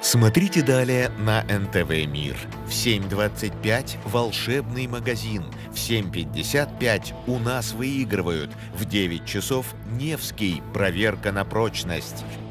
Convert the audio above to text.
Смотрите далее на НТВ «Мир». В 7:25 «Волшебный магазин». В 7:55 «У нас выигрывают». В 9 часов «Невский. Проверка на прочность».